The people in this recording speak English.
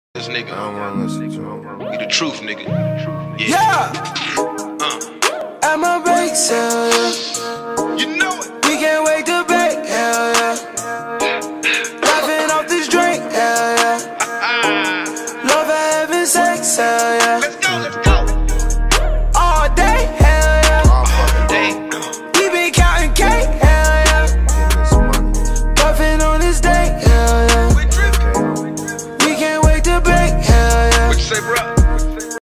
This nigga, I don't wanna listen to him. be the truth, nigga. Yeah. I'm a break sale, yeah. You know it. We can't wait to bake, hell yeah. Laughing off this drink, hell yeah. Love for having sex, hell yeah.